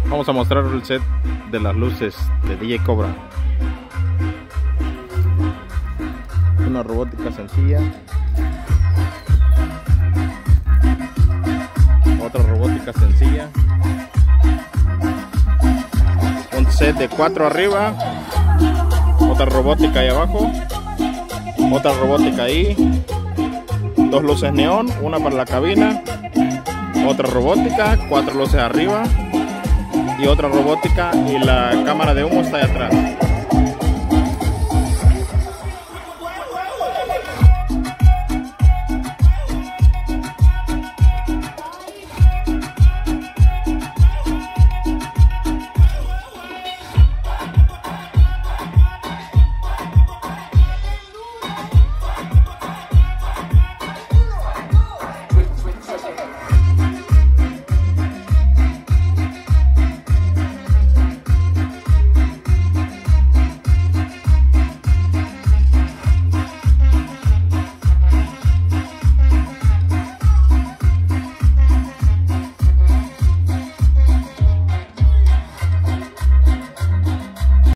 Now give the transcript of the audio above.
Vamos a mostrar el set de las luces de DJ Cobra. Una robótica sencilla. Otra robótica sencilla. Un set de 4 arriba. Otra robótica ahí abajo. Otra robótica ahí. 2 luces neón, una para la cabina. Otra robótica, 4 luces arriba. Y otra robótica y la cámara de humo está ahí atrás.